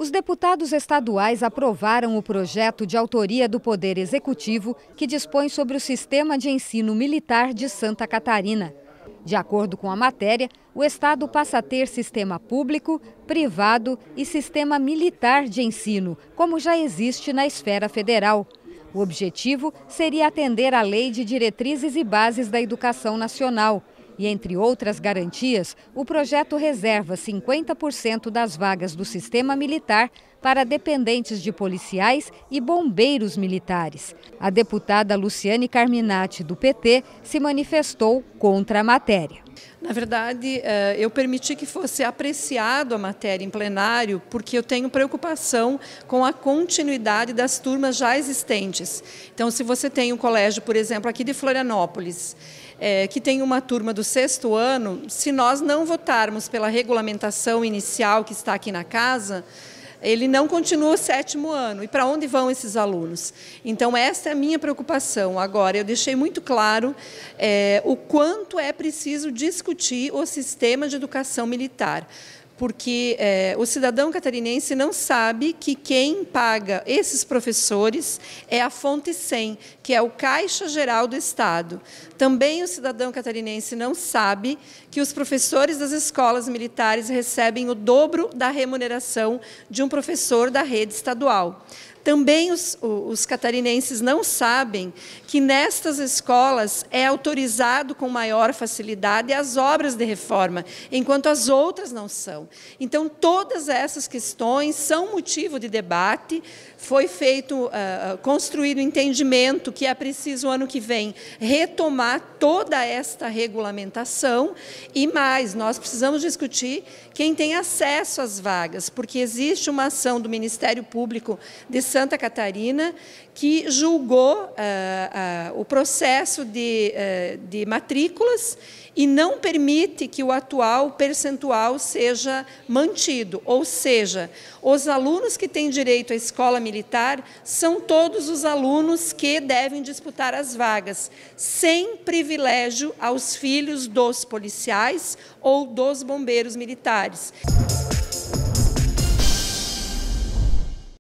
Os deputados estaduais aprovaram o projeto de autoria do Poder Executivo que dispõe sobre o sistema de ensino militar de Santa Catarina. De acordo com a matéria, o Estado passa a ter sistema público, privado e sistema militar de ensino, como já existe na esfera federal. O objetivo seria atender à Lei de Diretrizes e Bases da Educação Nacional. E, entre outras garantias, o projeto reserva 50% das vagas do sistema militar para dependentes de policiais e bombeiros militares. A deputada Luciane Carminati, do PT, se manifestou contra a matéria. Na verdade, eu permiti que fosse apreciado a matéria em plenário porque eu tenho preocupação com a continuidade das turmas já existentes. Então, se você tem um colégio, por exemplo, aqui de Florianópolis, que tem uma turma do 6º ano, se nós não votarmos pela regulamentação inicial que está aqui na casa, ele não continua o 7º ano. E para onde vão esses alunos? Então, essa é a minha preocupação. Agora, eu deixei muito claro o quanto é preciso discutir o sistema de educação militar. Porque o cidadão catarinense não sabe que quem paga esses professores é a Fonte 100, que é o Caixa Geral do Estado. Também o cidadão catarinense não sabe que os professores das escolas militares recebem o dobro da remuneração de um professor da rede estadual. Também os catarinenses não sabem que nestas escolas é autorizado com maior facilidade as obras de reforma, enquanto as outras não são. Então, todas essas questões são motivo de debate. Foi construído o entendimento que é preciso, ano que vem, retomar toda esta regulamentação e mais, nós precisamos discutir quem tem acesso às vagas, porque existe uma ação do Ministério Público de Santa Catarina que julgou o processo de matrículas e não permite que o atual percentual seja mantido. Ou seja, os alunos que têm direito à escola militar são todos os alunos que devem disputar as vagas, sem privilégio aos filhos dos policiais ou dos bombeiros militares.